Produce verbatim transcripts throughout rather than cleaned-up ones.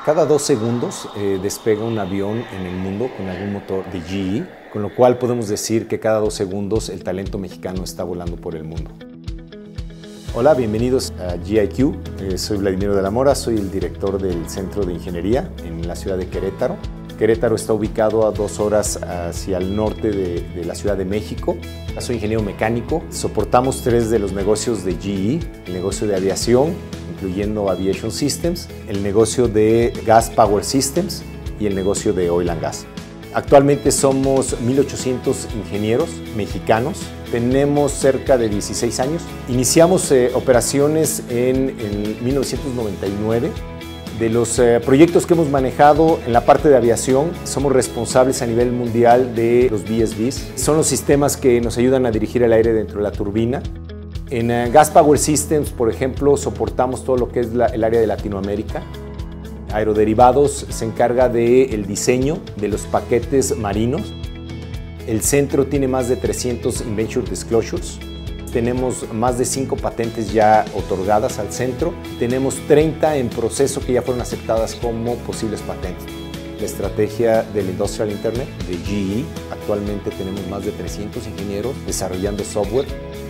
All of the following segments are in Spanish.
Cada dos segundos eh, despega un avión en el mundo con algún motor de G E, con lo cual podemos decir que cada dos segundos el talento mexicano está volando por el mundo. Hola, bienvenidos a G I Q. Eh, soy Vladimiro de la Mora, soy el director del Centro de Ingeniería en la ciudad de Querétaro. Querétaro está ubicado a dos horas hacia el norte de, de la Ciudad de México. Soy ingeniero mecánico. Soportamos tres de los negocios de G E, el negocio de aviación, incluyendo Aviation Systems, el negocio de Gas Power Systems y el negocio de Oil and Gas. Actualmente somos mil ochocientos ingenieros mexicanos. Tenemos cerca de dieciséis años. Iniciamos eh, operaciones en, en mil novecientos noventa y nueve. De los eh, proyectos que hemos manejado en la parte de aviación, somos responsables a nivel mundial de los V S Bs. Son los sistemas que nos ayudan a dirigir el aire dentro de la turbina. En uh, Gas Power Systems, por ejemplo, soportamos todo lo que es la, el área de Latinoamérica. Aeroderivados se encarga del diseño de los paquetes marinos. El centro tiene más de trescientos Invention Disclosures. Tenemos más de cinco patentes ya otorgadas al centro. Tenemos treinta en proceso que ya fueron aceptadas como posibles patentes. La estrategia del Industrial Internet de G E, actualmente tenemos más de trescientos ingenieros desarrollando software.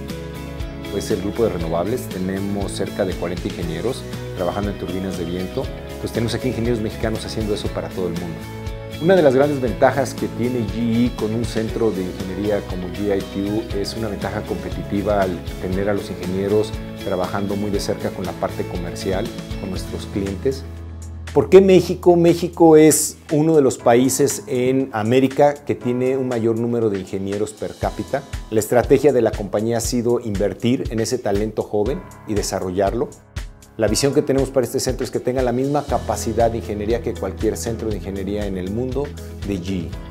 Es el grupo de renovables, tenemos cerca de cuarenta ingenieros trabajando en turbinas de viento. Pues tenemos aquí ingenieros mexicanos haciendo eso para todo el mundo. Una de las grandes ventajas que tiene G E con un centro de ingeniería como G I Q es una ventaja competitiva al tener a los ingenieros trabajando muy de cerca con la parte comercial, con nuestros clientes. ¿Por qué México? México es uno de los países en América que tiene un mayor número de ingenieros per cápita. La estrategia de la compañía ha sido invertir en ese talento joven y desarrollarlo. La visión que tenemos para este centro es que tenga la misma capacidad de ingeniería que cualquier centro de ingeniería en el mundo de G E.